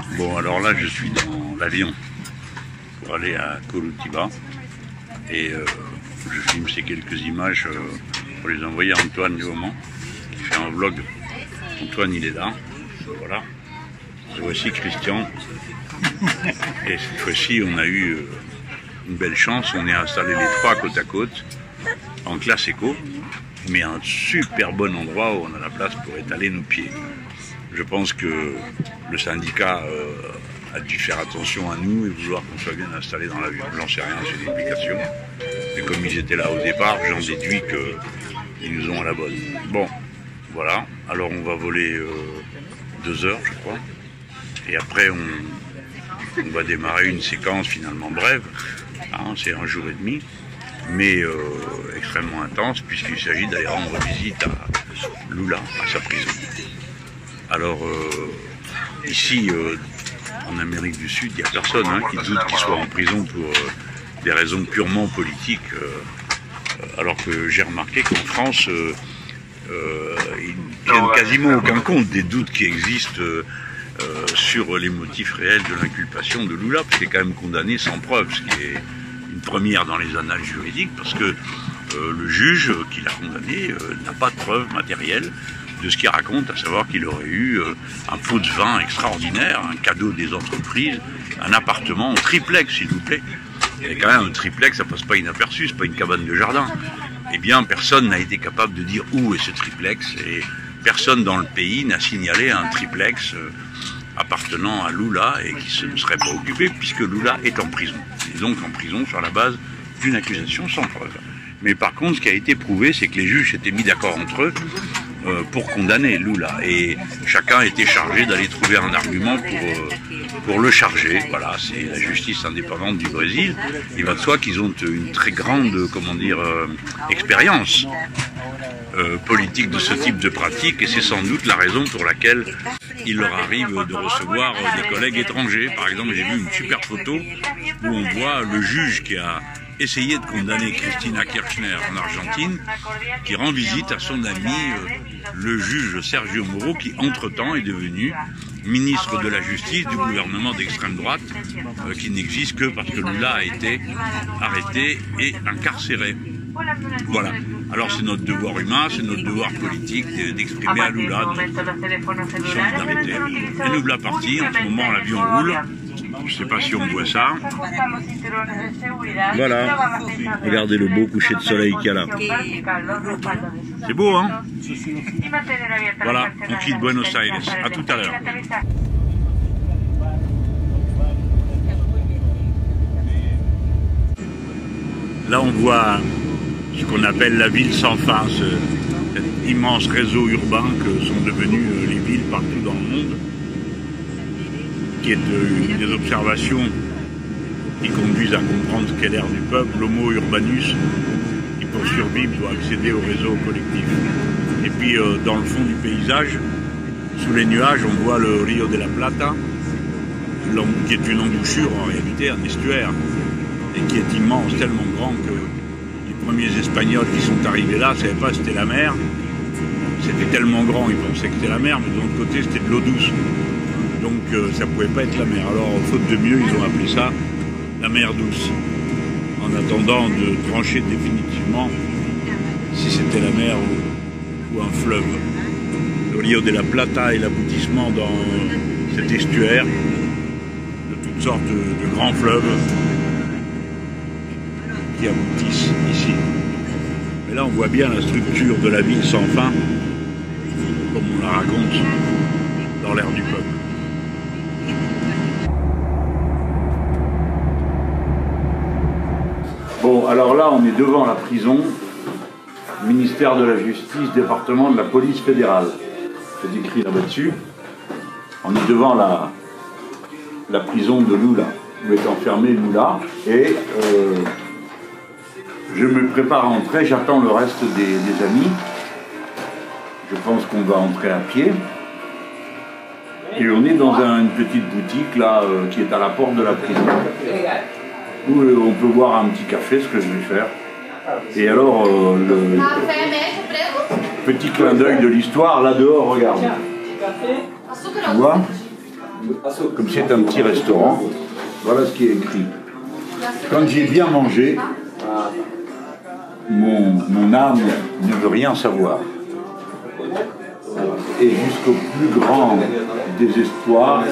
Bon, alors là, je suis dans l'avion pour aller à Curitiba et je filme ces quelques images pour les envoyer à Antoine du Mans qui fait un vlog. Antoine, il est là, voilà. Et voici Christian. Et cette fois-ci, on a eu une belle chance. On est installés les trois côte à côte en classe éco, mais un super bon endroit où on a la place pour étaler nos pieds. Je pense que le syndicat a dû faire attention à nous et vouloir qu'on soit bien installés dans l'avion. J'en sais rien, c'est une explication. Et comme ils étaient là au départ, j'en déduis qu'ils nous ont à la bonne. Bon, voilà. Alors on va voler 2 heures, je crois. Et après, on va démarrer une séquence finalement brève. Hein, c'est 1 jour et demi, mais extrêmement intense, puisqu'il s'agit d'aller rendre visite à Lula, à sa prison. Alors, ici, en Amérique du Sud, il n'y a personne qui doute qu'il soit en prison pour des raisons purement politiques, alors que j'ai remarqué qu'en France, ils ne tiennent quasiment aucun compte des doutes qui existent sur les motifs réels de l'inculpation de Lula, parce qu'il est quand même condamné sans preuve, ce qui est une première dans les annales juridiques, parce que le juge qui l'a condamné n'a pas de preuves matérielles de ce qu'il raconte, à savoir qu'il aurait eu un pot de vin extraordinaire, un cadeau des entreprises, un appartement en triplex, s'il vous plaît. Et quand même, un triplex, ça passe pas inaperçu, c'est pas une cabane de jardin. Eh bien, personne n'a été capable de dire où est ce triplex, et personne dans le pays n'a signalé un triplex appartenant à Lula et qui ne serait pas occupé, puisque Lula est en prison. Il est donc en prison sur la base d'une accusation sans preuve. Mais par contre, ce qui a été prouvé, c'est que les juges s'étaient mis d'accord entre eux pour condamner Lula. Et chacun était chargé d'aller trouver un argument pour le charger. Voilà, c'est la justice indépendante du Brésil. Il va de soi qu'ils ont une très grande, expérience politique de ce type de pratique. Et c'est sans doute la raison pour laquelle il leur arrive de recevoir des collègues étrangers. Par exemple, j'ai vu une super photo où on voit le juge qui a essayé de condamner Cristina Kirchner en Argentine, qui rend visite à son ami, le juge Sergio Moro, qui entre-temps est devenu ministre de la Justice du gouvernement d'extrême droite, qui n'existe que parce que Lula a été arrêté et incarcéré. Voilà. Alors c'est notre devoir humain, c'est notre devoir politique d'exprimer à Lula notre solidarité. Et nous voilà partis, en ce moment l'avion roule. Je ne sais pas si on voit ça. Voilà. Regardez le beau coucher de soleil qu'il y a là. C'est beau, hein? Voilà, on quitte Buenos Aires. À tout à l'heure. Là, on voit ce qu'on appelle la ville sans fin, cet immense réseau urbain que sont devenues les villes partout dans le monde, qui est une des observations qui conduisent à comprendre ce qu'est l'ère du peuple. L'homo urbanus, qui pour survivre doit accéder au réseau collectif. Et puis dans le fond du paysage, sous les nuages, on voit le Rio de la Plata, qui est une embouchure en réalité, un estuaire, et qui est immense, tellement grand que les premiers Espagnols qui sont arrivés là ne savaient pas que c'était la mer. C'était tellement grand, ils pensaient que c'était la mer, mais de l'autre côté c'était de l'eau douce. Donc ça ne pouvait pas être la mer. Alors, faute de mieux, ils ont appelé ça la mer douce, en attendant de trancher définitivement si c'était la mer ou un fleuve. Le Rio de la Plata est l'aboutissement dans cet estuaire de toutes sortes de grands fleuves qui aboutissent ici. Mais là, on voit bien la structure de la ville sans fin, comme on la raconte dans l'ère du peuple. Bon, alors là, on est devant la prison, ministère de la Justice, département de la police fédérale. C'est écrit là-bas dessus. On est devant la prison de Lula, où est enfermé Lula. Et je me prépare à entrer, j'attends le reste des amis. Je pense qu'on va entrer à pied. Et on est dans une petite boutique là, qui est à la porte de la prison, où on peut boire un petit café, ce que je vais faire. Et alors, le petit clin d'œil de l'histoire, là dehors, regarde. Tu vois? Comme c'est un petit restaurant, voilà ce qui est écrit. Quand j'ai bien mangé, mon âme ne veut rien savoir. Et jusqu'au plus grand désespoir,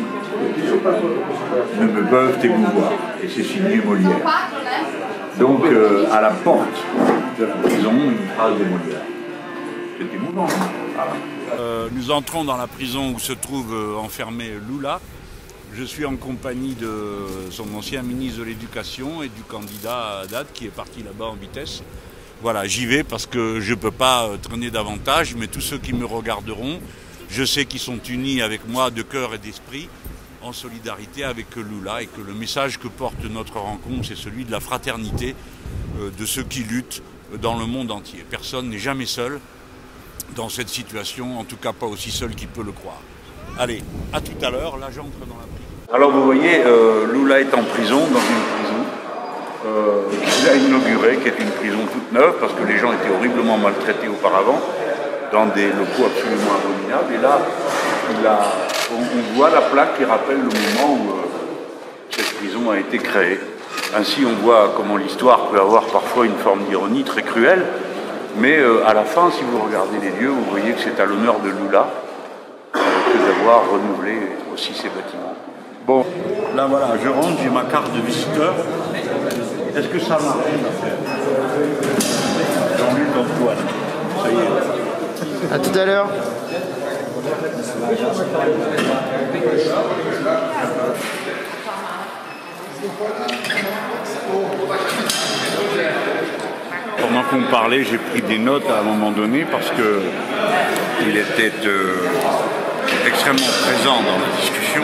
ne me peuvent émouvoir. Et c'est signé Molière. Donc, à la porte de la prison, une phrase de Molière. C'est émouvant. Voilà. Nous entrons dans la prison où se trouve enfermé Lula. Je suis en compagnie de son ancien ministre de l'Éducation et du candidat Haddad qui est parti là-bas en vitesse. Voilà, j'y vais parce que je ne peux pas traîner davantage, mais tous ceux qui me regarderont, je sais qu'ils sont unis avec moi de cœur et d'esprit, en solidarité avec Lula, et que le message que porte notre rencontre, c'est celui de la fraternité de ceux qui luttent dans le monde entier. Personne n'est jamais seul dans cette situation, en tout cas pas aussi seul qu'il peut le croire. Allez, à tout à l'heure, là j'entre dans la prison. Alors vous voyez, Lula est en prison, dans une prison qu'il a inaugurée, qui est une prison toute neuve, parce que les gens étaient horriblement maltraités auparavant, dans des locaux absolument abominables. Et là, on voit la plaque qui rappelle le moment où cette prison a été créée. Ainsi, on voit comment l'histoire peut avoir parfois une forme d'ironie très cruelle, mais à la fin, si vous regardez les lieux, vous voyez que c'est à l'honneur de Lula que d'avoir renouvelé aussi ces bâtiments. Bon, là voilà, je rentre, j'ai ma carte de visiteur. Est-ce que ça marche? Jean-Luc Antoine, ça y est. À tout à l'heure. Pendant qu'on parlait, j'ai pris des notes à un moment donné parce que il était extrêmement présent dans la discussion.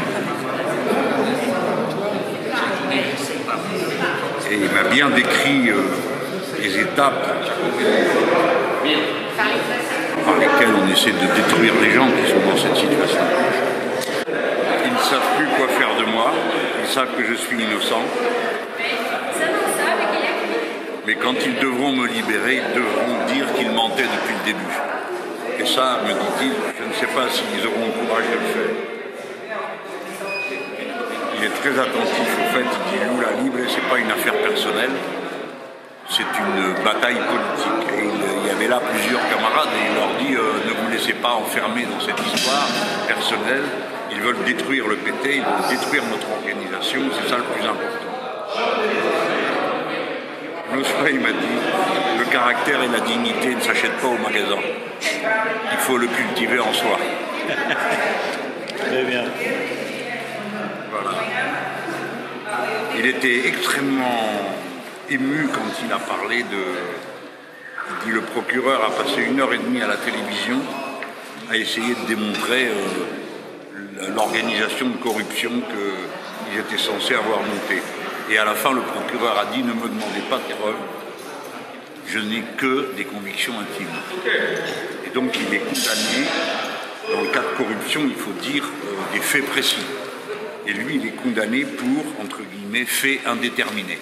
Et il m'a bien décrit les étapes par lesquelles on essaie de détruire les gens qui sont dans cette situation. Ils ne savent plus quoi faire de moi, ils savent que je suis innocent. Mais quand ils devront me libérer, ils devront dire qu'ils mentaient depuis le début. Et ça, me dit-il, je ne sais pas s'ils auront le courage de le faire. Il est très attentif au fait, il dit Lula libre, c'est pas une affaire personnelle, c'est une bataille politique. Et il y avait là plusieurs camarades et il leur dit ne vous laissez pas enfermer dans cette histoire personnelle, ils veulent détruire le PT, ils veulent détruire notre organisation, c'est ça le plus important. L'autre fois, il m'a dit le caractère et la dignité ne s'achètent pas au magasin. Il faut le cultiver en soi. Très bien. Voilà. Il était extrêmement ému quand il a parlé de... Il dit le procureur a passé 1h30 à la télévision à essayer de démontrer l'organisation de corruption qu'ils étaient censés avoir montée. Et à la fin, le procureur a dit ne me demandez pas de preuves, je n'ai que des convictions intimes. Et donc il est condamné, dans le cas de corruption, il faut dire des faits précis. Et lui, il est condamné pour, entre guillemets, faits indéterminés.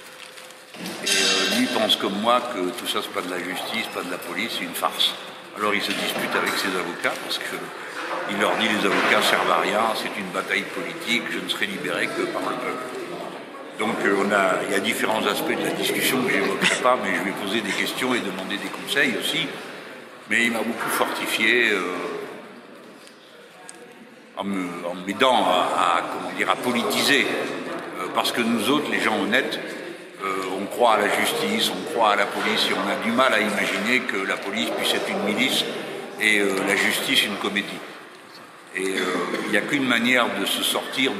Et lui pense comme moi que tout ça, c'est pas de la justice, pas de la police, c'est une farce. Alors il se dispute avec ses avocats parce qu'il leur dit les avocats servent à rien, c'est une bataille politique, je ne serai libéré que par le peuple. Donc il y a différents aspects de la discussion que je n'évoquerai pas, mais je vais poser des questions et demander des conseils aussi. Mais il m'a beaucoup fortifié en m'aidant à politiser. Parce que nous autres, les gens honnêtes, on croit à la justice, on croit à la police, et on a du mal à imaginer que la police puisse être une milice et la justice une comédie. Et il n'y a qu'une manière de se sortir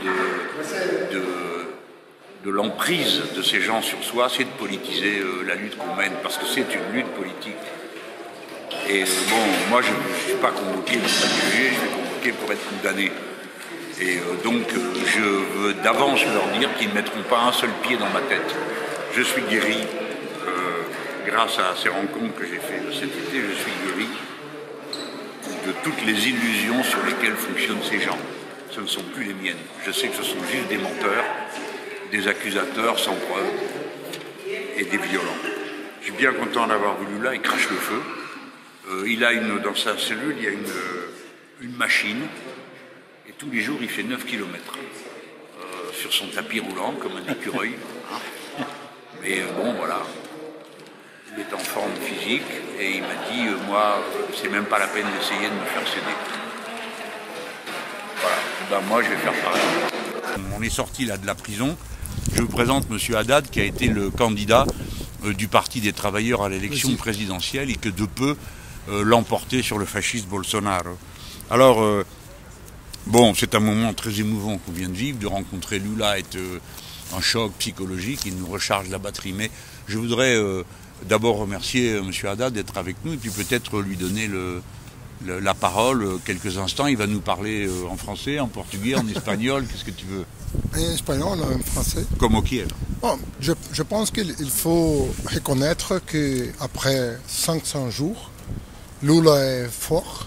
de l'emprise de ces gens sur soi, c'est de politiser la lutte qu'on mène, parce que c'est une lutte politique. Et bon, moi je ne suis pas convoqué pour être jugé, je suis convoqué pour être condamné. Et donc je veux d'avance leur dire qu'ils ne mettront pas un seul pied dans ma tête. Je suis guéri, grâce à ces rencontres que j'ai faites cet été, je suis guéri de toutes les illusions sur lesquelles fonctionnent ces gens. Ce ne sont plus les miennes. Je sais que ce sont juste des menteurs, des accusateurs sans preuve et des violents. Je suis bien content d'avoir vu Lula, il crache le feu. Il a dans sa cellule, il y a une machine. Et tous les jours, il fait 9 km sur son tapis roulant, comme un écureuil. Hein. Mais bon, voilà. Il est en forme physique et il m'a dit, moi, c'est même pas la peine d'essayer de me faire céder. Voilà. Ben, moi, je vais faire pareil. On est sorti là de la prison. Je vous présente M. Haddad, qui a été le candidat du Parti des travailleurs à l'élection présidentielle et que de peu l'emporter sur le fasciste Bolsonaro. Alors, bon, c'est un moment très émouvant qu'on vient de vivre, de rencontrer Lula est un choc psychologique, il nous recharge la batterie. Mais je voudrais d'abord remercier M. Haddad d'être avec nous et puis peut-être lui donner la parole quelques instants. Il va nous parler en français, en portugais, en espagnol, qu'est-ce que tu veux? En espagnol, en français. Como quieras. Bon, je pense qu'il faut reconnaître qu'après 500 jours, Lula est fort.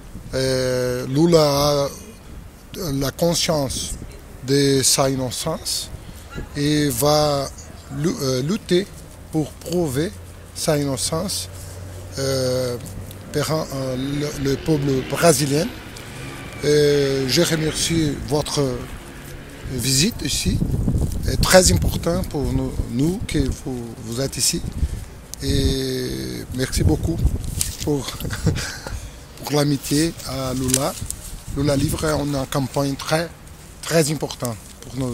Lula a la conscience de sa innocence et va lutter pour prouver sa innocence par le peuple brésilien. Je remercie votre visite ici. C'est très important pour nous que vous êtes ici. Et merci beaucoup pour l'amitié à Lula. Lula livre une campagne très importante pour nous.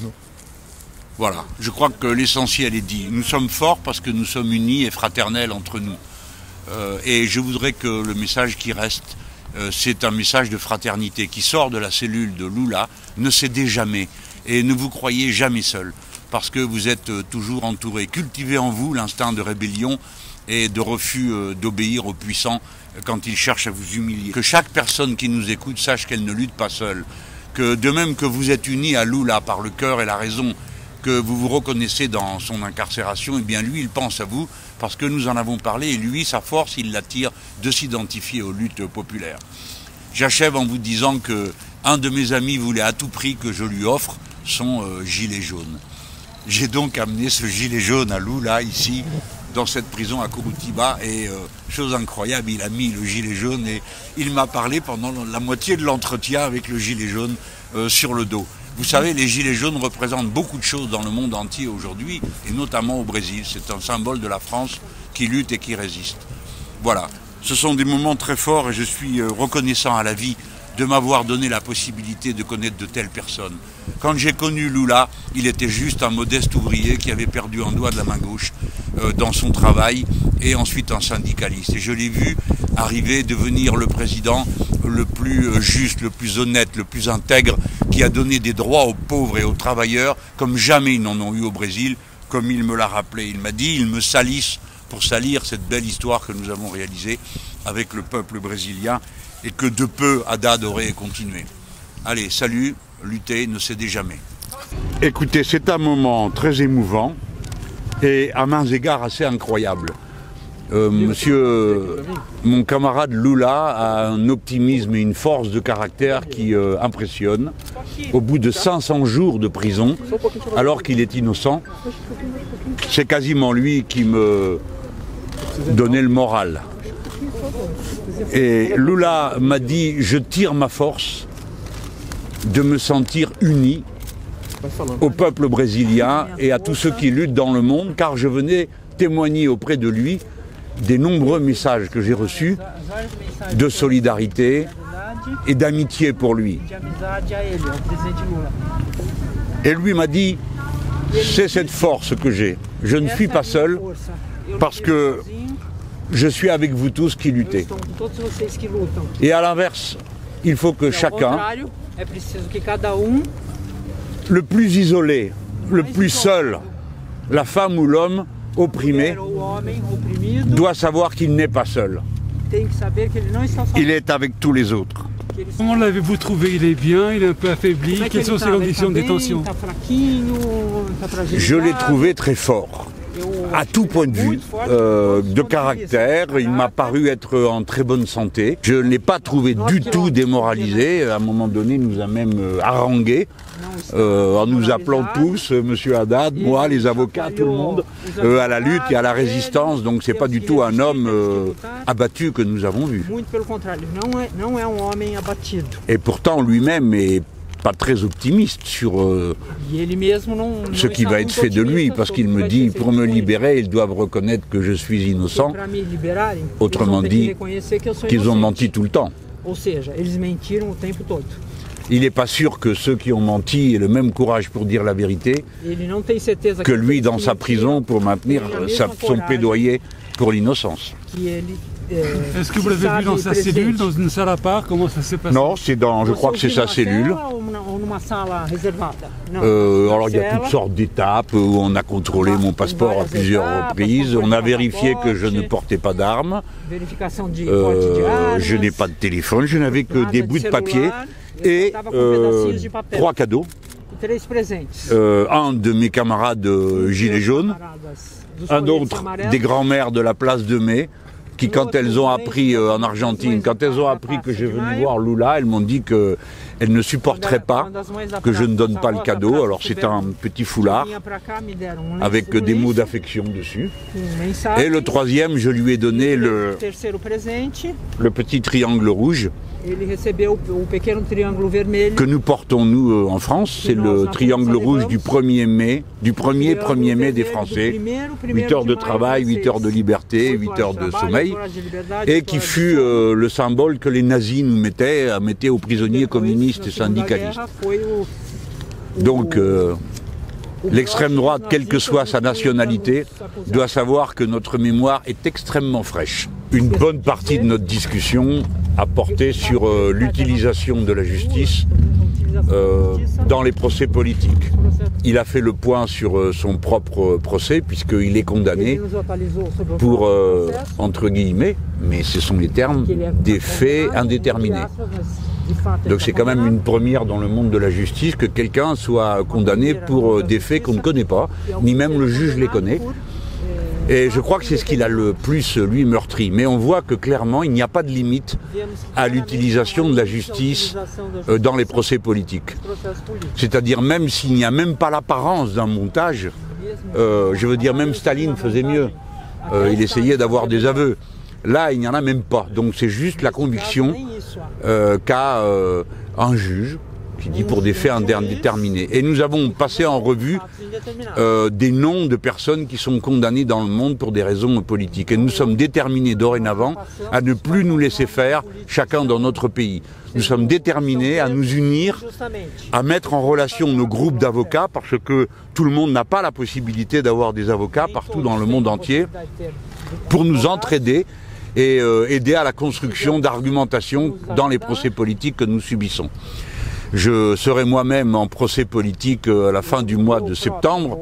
Voilà, je crois que l'essentiel est dit. Nous sommes forts parce que nous sommes unis et fraternels entre nous. Et je voudrais que le message qui reste, c'est un message de fraternité qui sort de la cellule de Lula. Ne cédez jamais et ne vous croyez jamais seul parce que vous êtes toujours entouré. Cultivez en vous l'instinct de rébellion et de refus d'obéir aux puissants quand ils cherchent à vous humilier. Que chaque personne qui nous écoute sache qu'elle ne lutte pas seule. Que de même que vous êtes unis à Lula par le cœur et la raison, que vous vous reconnaissez dans son incarcération, eh bien lui, il pense à vous, parce que nous en avons parlé, et lui, sa force, il l'attire de s'identifier aux luttes populaires. J'achève en vous disant que un de mes amis voulait à tout prix que je lui offre son gilet jaune. J'ai donc amené ce gilet jaune à Lula, ici, dans cette prison à Curitiba, et chose incroyable, il a mis le gilet jaune et il m'a parlé pendant la moitié de l'entretien avec le gilet jaune sur le dos. Vous savez, les gilets jaunes représentent beaucoup de choses dans le monde entier aujourd'hui, et notamment au Brésil. C'est un symbole de la France qui lutte et qui résiste. Voilà, ce sont des moments très forts et je suis reconnaissant à la vie de m'avoir donné la possibilité de connaître de telles personnes. Quand j'ai connu Lula, il était juste un modeste ouvrier qui avait perdu un doigt de la main gauche dans son travail et ensuite un syndicaliste. Et je l'ai vu arriver, devenir le président le plus juste, le plus honnête, le plus intègre, qui a donné des droits aux pauvres et aux travailleurs comme jamais ils n'en ont eu au Brésil, comme il me l'a rappelé. Il m'a dit, ils me salissent pour salir cette belle histoire que nous avons réalisée avec le peuple brésilien et que de peu Haddad aurait continué. Allez, salut, luttez, ne cédez jamais. Écoutez, c'est un moment très émouvant et à mains égards assez incroyable. Monsieur, mon camarade Lula a un optimisme et une force de caractère qui impressionne. Au bout de 500 jours de prison, alors qu'il est innocent, c'est quasiment lui qui me donnait le moral. Et Lula m'a dit, je tire ma force de me sentir uni au peuple brésilien et à tous ceux qui luttent dans le monde, car je venais témoigner auprès de lui des nombreux messages que j'ai reçus de solidarité et d'amitié pour lui. Et lui m'a dit, c'est cette force que j'ai. Je ne suis pas seul parce que je suis avec vous tous qui luttez. Et à l'inverse, il faut que chacun, le plus isolé, le plus seul, la femme ou l'homme opprimé, doit savoir qu'il n'est pas seul. Il est avec tous les autres. Comment l'avez-vous trouvé? Il est bien, il est un peu affaibli. Quelles sont ses conditions de détention? Je l'ai trouvé très fort. à tout point de vue, de caractère. Il m'a paru être en très bonne santé. Je ne l'ai pas trouvé du tout démoralisé. À un moment donné, il nous a même harangué en nous appelant tous, Monsieur Haddad, moi, les avocats, tout le monde, à la lutte et à la résistance. Donc c'est pas du tout un homme abattu que nous avons vu. Et pourtant, lui-même est pas très optimiste sur ce qui va être fait de lui, parce qu'il me dit, pour me libérer, ils doivent reconnaître que je suis innocent. Autrement dit, qu'ils ont menti tout le temps. Il n'est pas sûr que ceux qui ont menti aient le même courage pour dire la vérité que lui dans sa prison pour maintenir son plaidoyer pour l'innocence. Est-ce que vous l'avez vu dans sa cellule, dans une salle à part? Comment ça s'est passé? Non, je crois que c'est sa cellule. Alors il y a toutes sortes d'étapes où on a contrôlé mon passeport à plusieurs reprises. On a vérifié que je ne portais pas d'armes. Je n'ai pas de téléphone, je n'avais que des bouts de papier et 3 cadeaux. Un de mes camarades gilets jaunes, un autre des grands-mères de la place de Mai, qui quand elles ont appris en Argentine, quand elles ont appris que j'ai venu voir Lula, elles m'ont dit qu'elles ne supporteraient pas que je ne donne pas le cadeau. Alors c'est un petit foulard avec des mots d'affection dessus. Et le troisième, je lui ai donné le petit triangle rouge que nous portons nous en France. C'est le triangle rouge du 1er mai, du 1er mai des Français. 8 heures de travail, 8 heures de liberté, 8 heures de sommeil, et qui fut le symbole que les nazis nous mettaient aux prisonniers communistes et syndicalistes. Donc l'extrême droite, quelle que soit sa nationalité, doit savoir que notre mémoire est extrêmement fraîche. Une bonne partie de notre discussion a porté sur l'utilisation de la justice dans les procès politiques. Il a fait le point sur son propre procès, puisqu'il est condamné pour, entre guillemets, mais ce sont les termes, des faits indéterminés. Donc c'est quand même une première dans le monde de la justice que quelqu'un soit condamné pour des faits qu'on ne connaît pas, ni même le juge les connaît. Et je crois que c'est ce qu'il a le plus, lui, meurtri. Mais on voit que clairement, il n'y a pas de limite à l'utilisation de la justice dans les procès politiques. C'est-à-dire même s'il n'y a même pas l'apparence d'un montage, je veux dire, même Staline faisait mieux. Il essayait d'avoir des aveux. Là, il n'y en a même pas. Donc c'est juste la conviction qu'a un juge qui dit pour des faits indéterminés. Et nous avons passé en revue des noms de personnes qui sont condamnées dans le monde pour des raisons politiques. Et nous sommes déterminés dorénavant à ne plus nous laisser faire, chacun dans notre pays. Nous sommes déterminés à nous unir, à mettre en relation nos groupes d'avocats, parce que tout le monde n'a pas la possibilité d'avoir des avocats partout dans le monde entier, pour nous entraider et aider à la construction d'argumentation dans les procès politiques que nous subissons. Je serai moi-même en procès politique à la fin du mois de septembre.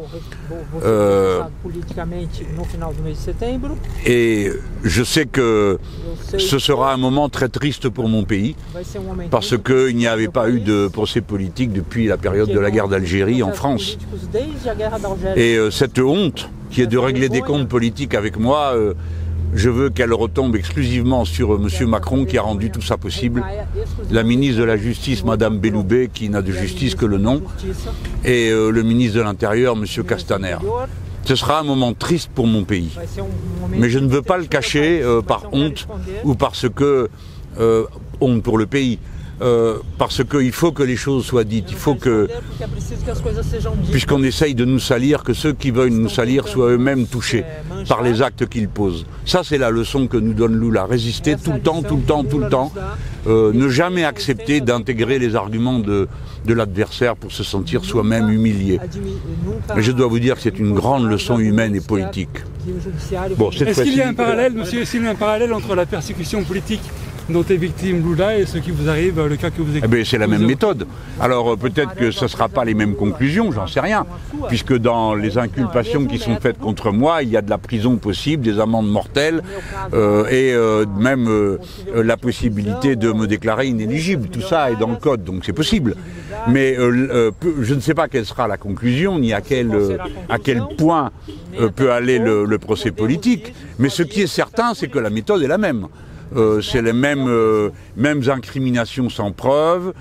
Et je sais que ce sera un moment très triste pour mon pays, parce qu'il n'y avait pas eu de procès politique depuis la période de la guerre d'Algérie en France. Et cette honte qui est de régler des comptes politiques avec moi, je veux qu'elle retombe exclusivement sur M. Macron qui a rendu tout ça possible, la ministre de la Justice, Mme Belloubet, qui n'a de justice que le nom, et le ministre de l'Intérieur, M. Castaner. Ce sera un moment triste pour mon pays. Mais je ne veux pas le cacher par honte ou parce que... honte pour le pays. Parce qu'il faut que les choses soient dites, il faut que, puisqu'on essaye de nous salir, que ceux qui veulent nous salir soient eux-mêmes touchés par les actes qu'ils posent. Ça, c'est la leçon que nous donne Lula. Résister tout le temps, tout le temps, tout le temps. Ne jamais accepter d'intégrer les arguments de l'adversaire pour se sentir soi-même humilié. Et je dois vous dire que c'est une grande leçon humaine et politique. Bon, est-ce qu'il y a un parallèle, monsieur, est-ce qu'il y a un parallèle entre la persécution politique dont est victime Lula et ce qui vous arrive, le cas que vous expliquez. C'est la même méthode. Alors peut-être que ce ne sera pas les mêmes conclusions, j'en sais rien, puisque dans les inculpations qui sont faites contre moi, il y a de la prison possible, des amendes mortelles et même la possibilité de me déclarer inéligible. Tout ça est dans le code, donc c'est possible. Mais je ne sais pas quelle sera la conclusion, ni à quel point peut aller le procès politique. Mais ce qui est certain, c'est que la méthode est la même. C'est les mêmes incriminations sans preuve,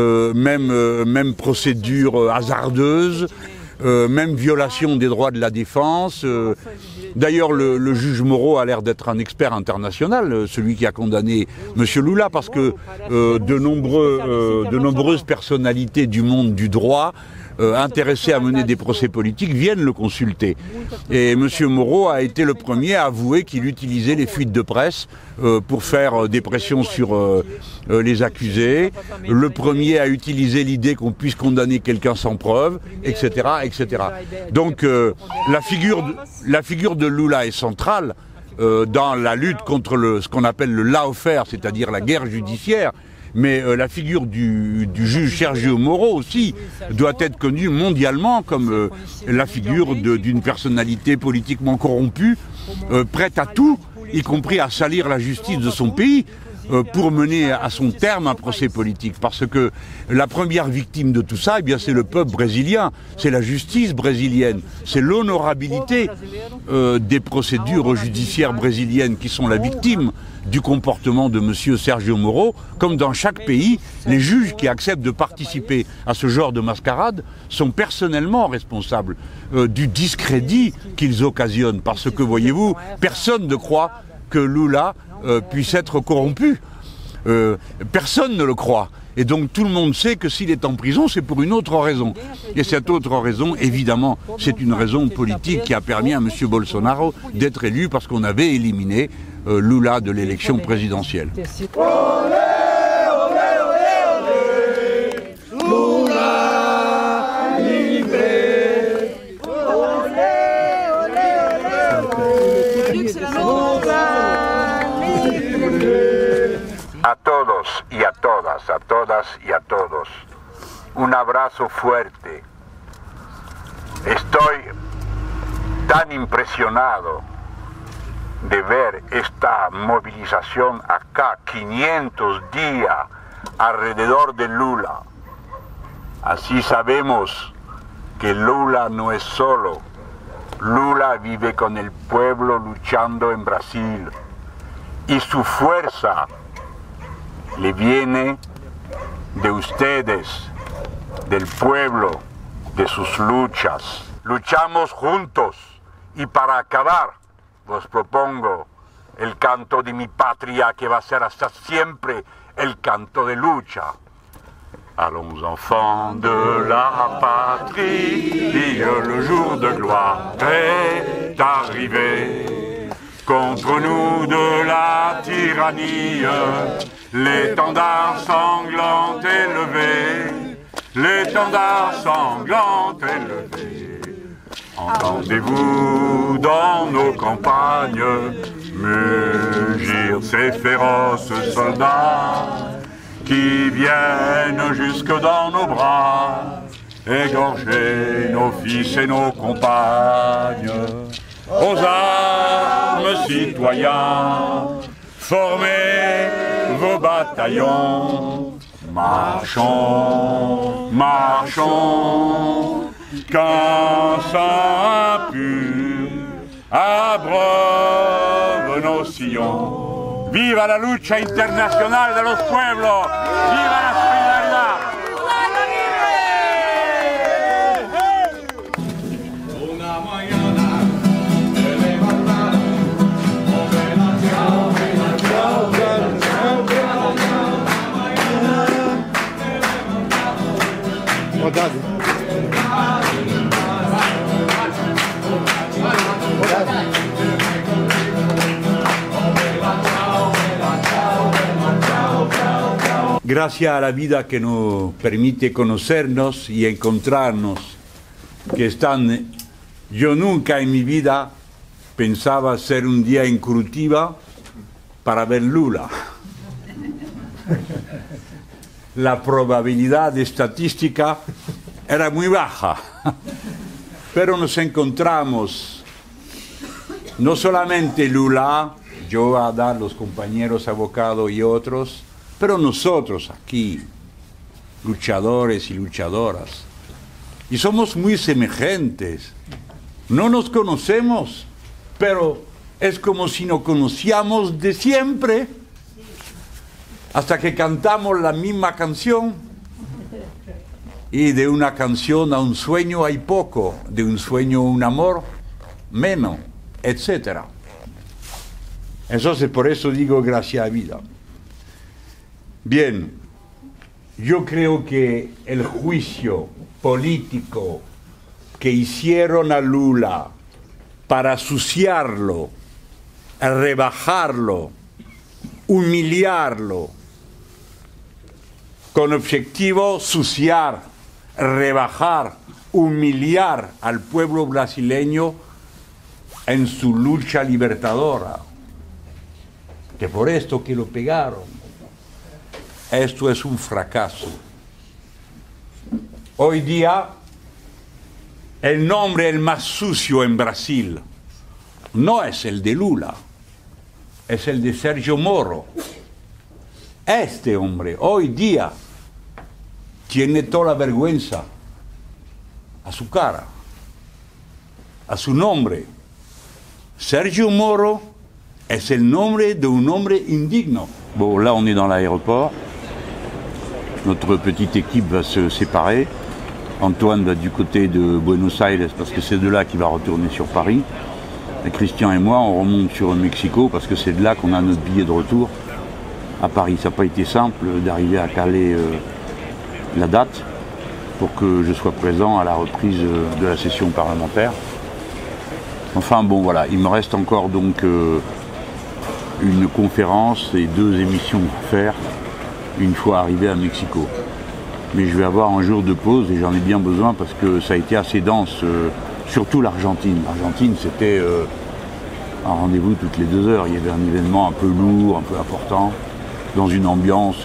même procédure hasardeuse, même violation des droits de la défense. D'ailleurs, le juge Moreau a l'air d'être un expert international, celui qui a condamné M. Lula, parce que de nombreuses personnalités du monde du droit intéressés à mener des procès politiques viennent le consulter. Et M. Moreau a été le premier à avouer qu'il utilisait les fuites de presse pour faire des pressions sur les accusés, le premier à utiliser l'idée qu'on puisse condamner quelqu'un sans preuve, etc., etc. Donc la figure de Lula est centrale dans la lutte contre ce qu'on appelle le lawfare, c'est-à-dire la guerre judiciaire. Mais la figure du juge Sergio Moro aussi doit être connue mondialement comme la figure d'une personnalité politiquement corrompue, prête à tout, y compris à salir la justice de son pays, pour mener à son terme un procès politique. Parce que la première victime de tout ça, eh bien, c'est le peuple brésilien, c'est la justice brésilienne, c'est l'honorabilité des procédures judiciaires brésiliennes qui sont la victime du comportement de M. Sergio Moro. Comme dans chaque pays, les juges qui acceptent de participer à ce genre de mascarade sont personnellement responsables du discrédit qu'ils occasionnent. Parce que, voyez-vous, personne ne croit que Lula puisse être corrompu. Personne ne le croit. Et donc tout le monde sait que s'il est en prison, c'est pour une autre raison. Et cette autre raison, évidemment, c'est une raison politique qui a permis à M. Bolsonaro d'être élu parce qu'on avait éliminé Lula de l'élection présidentielle. A todos y a todas y a todos, un abrazo fuerte. Estoy tan impresionado de ver esta movilización acá, 500 días alrededor de Lula. Así sabemos que Lula no es solo. Lula vive con el pueblo luchando en Brasil y su fuerza le viene de ustedes, del pueblo, de sus luchas. Luchamos juntos y para acabar os propongo el canto de mi patria que va a ser hasta siempre el canto de lucha. Allons enfants de la patrie, le jour de gloire est arrivé. Contre nous de la tyrannie, l'étendard sanglant élevé, l'étendard sanglant élevé. Entendez-vous dans nos campagnes mugir ces féroces soldats qui viennent jusque dans nos bras, égorger nos fils et nos compagnes. Aux armes, citoyens, formez vos bataillons. Marchons, marchons, qu'un sang impur abreuve nos sillons. Viva la lucha internacional de los pueblos! Viva la solidaridad! Gracias a la vida que nos permite conocernos y encontrarnos, yo nunca en mi vida pensaba ser un día en Curitiba para ver Lula. la probabilidad estadística era muy baja. Pero nos encontramos, no solamente Lula, yo, Adán, los compañeros abogados y otros, pero nosotros aquí, luchadores y luchadoras. Y somos muy semejantes. No nos conocemos, pero es como si nos conocíamos de siempre, hasta que cantamos la misma canción. Y de una canción a un sueño hay poco, de un sueño a un amor, menos, etc. Entonces, por eso digo gracias a vida. Bien, yo creo que el juicio político que hicieron a Lula para suciarlo, rebajarlo, humillarlo, con objetivo suciar, rebajar, humillar al pueblo brasileño en su lucha libertadora, que por esto que lo pegaron. Esto es un fracaso. Hoy día, el nombre el más sucio en Brasil no es el de Lula, es el de Sergio Moro. Este hombre, hoy día, tiene toda la vergüenza a su cara, a su nombre. Sergio Moro es el nombre de un hombre indigno. Bon, là, on est dans l'aéroport. Notre petite équipe va se séparer. Antoine va du côté de Buenos Aires parce que c'est de là qu'il va retourner sur Paris. Et Christian et moi, on remonte sur Mexico parce que c'est de là qu'on a notre billet de retour à Paris. Ça n'a pas été simple d'arriver à caler la date pour que je sois présent à la reprise de la session parlementaire. Enfin bon, voilà, il me reste encore donc une conférence et 2 émissions à faire une fois arrivé à Mexico. Mais je vais avoir un jour de pause et j'en ai bien besoin parce que ça a été assez dense, surtout l'Argentine. L'Argentine, c'était un rendez-vous toutes les 2 heures. Il y avait un événement un peu lourd, un peu important, dans une ambiance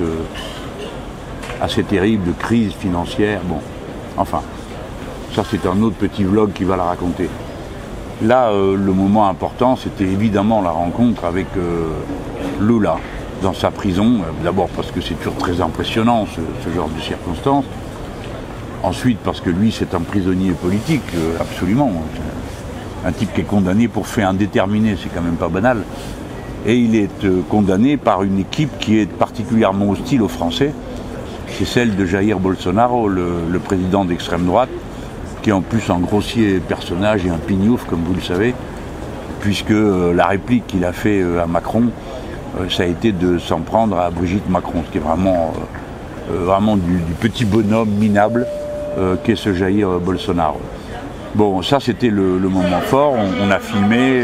assez terrible de crise financière. Bon, enfin, ça c'est un autre petit vlog qui va la raconter. Là, le moment important, c'était évidemment la rencontre avec Lula dans sa prison. D'abord parce que c'est toujours très impressionnant ce genre de circonstances. Ensuite parce que lui, c'est un prisonnier politique, absolument. Un type qui est condamné pour fait indéterminé, c'est quand même pas banal. Et il est condamné par une équipe qui est particulièrement hostile aux Français. C'est celle de Jair Bolsonaro, le président d'extrême droite, qui est en plus un grossier personnage et un pignouf, comme vous le savez, puisque la réplique qu'il a fait à Macron, ça a été de s'en prendre à Brigitte Macron, ce qui est vraiment du petit bonhomme minable qu'est ce Jair Bolsonaro. Bon, ça c'était le moment fort, on a filmé,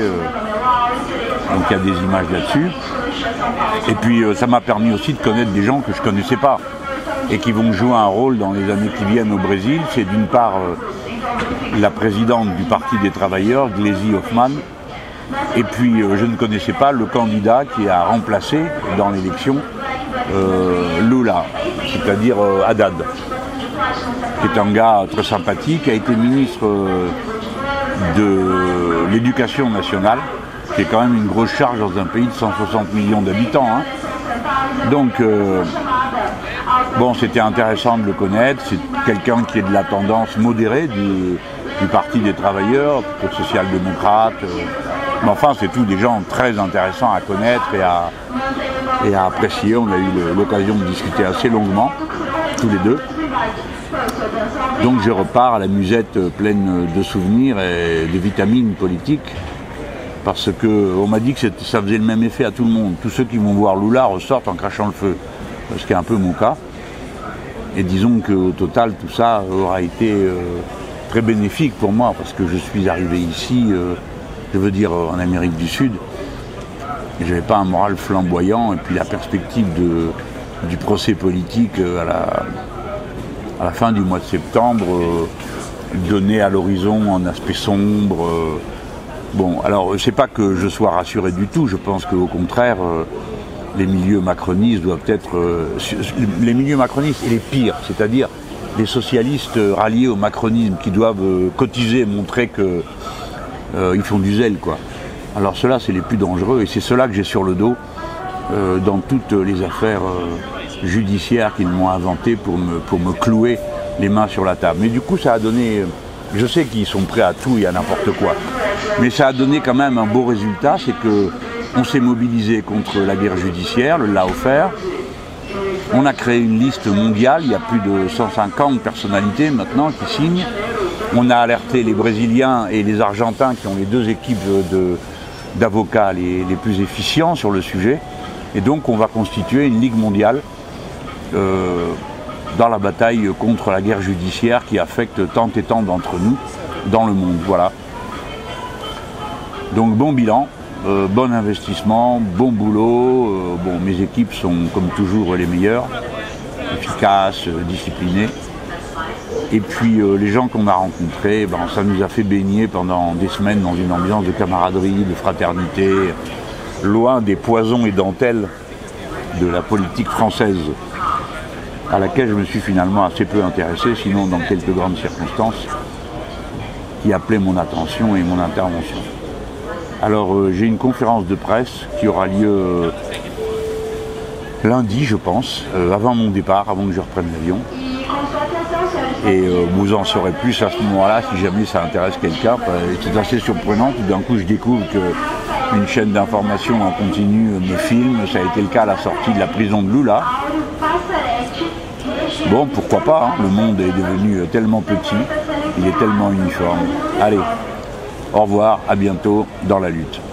donc il y a des images là-dessus. Et puis ça m'a permis aussi de connaître des gens que je ne connaissais pas et qui vont jouer un rôle dans les années qui viennent au Brésil. C'est d'une part la présidente du Parti des Travailleurs, Gleisi Hoffmann, et puis je ne connaissais pas le candidat qui a remplacé dans l'élection Lula, c'est-à-dire Haddad, qui est un gars très sympathique, qui a été ministre de l'Éducation nationale, qui est quand même une grosse charge dans un pays de 160 millions d'habitants. Hein. Donc, bon, c'était intéressant de le connaître. C'est quelqu'un qui est de la tendance modérée du Parti des Travailleurs, plutôt social-démocrate. Mais enfin, c'est tous des gens très intéressants à connaître et à apprécier. On a eu l'occasion de discuter assez longuement, tous les deux. Donc je repars à la musette pleine de souvenirs et de vitamines politiques, parce qu'on m'a dit que ça faisait le même effet à tout le monde. Tous ceux qui vont voir Lula ressortent en crachant le feu, ce qui est un peu mon cas. Et disons qu'au total, tout ça aura été très bénéfique pour moi, parce que je suis arrivé ici, je veux dire en Amérique du Sud, et j'avais pas un moral flamboyant, et puis la perspective du procès politique à la fin du mois de septembre donnait à l'horizon un aspect sombre. Bon, alors c'est pas que je sois rassuré du tout, je pense qu'au contraire, les milieux macronistes doivent être... les milieux macronistes et les pires, c'est-à-dire les socialistes ralliés au macronisme qui doivent cotiser et montrer qu'ils font du zèle, quoi. Alors ceux-là, c'est les plus dangereux et c'est ceux-là que j'ai sur le dos dans toutes les affaires judiciaires qu'ils m'ont inventées pour me clouer les mains sur la table. Mais du coup, ça a donné... Je sais qu'ils sont prêts à tout et à n'importe quoi. Mais ça a donné quand même un beau résultat, c'est qu'on s'est mobilisé contre la guerre judiciaire, le lawfare. On a créé une liste mondiale, il y a plus de 150 personnalités maintenant qui signent. On a alerté les Brésiliens et les Argentins qui ont les deux équipes d'avocats les plus efficients sur le sujet. Et donc on va constituer une ligue mondiale dans la bataille contre la guerre judiciaire qui affecte tant et tant d'entre nous dans le monde. Voilà. Donc bon bilan, bon investissement, bon boulot. Bon, mes équipes sont comme toujours les meilleures, efficaces, disciplinées. Et puis les gens qu'on a rencontrés, ben, ça nous a fait baigner pendant des semaines dans une ambiance de camaraderie, de fraternité, loin des poisons et dentelles de la politique française, à laquelle je me suis finalement assez peu intéressé, sinon dans quelques grandes circonstances qui appelaient mon attention et mon intervention. Alors j'ai une conférence de presse qui aura lieu lundi, je pense, avant mon départ, avant que je reprenne l'avion. Et vous en saurez plus à ce moment-là, si jamais ça intéresse quelqu'un. C'est assez surprenant, tout d'un coup je découvre qu'une chaîne d'information en continu me filme. Ça a été le cas à la sortie de la prison de Lula. Bon, pourquoi pas, hein, le monde est devenu tellement petit, il est tellement uniforme. Allez, au revoir, à bientôt dans la lutte.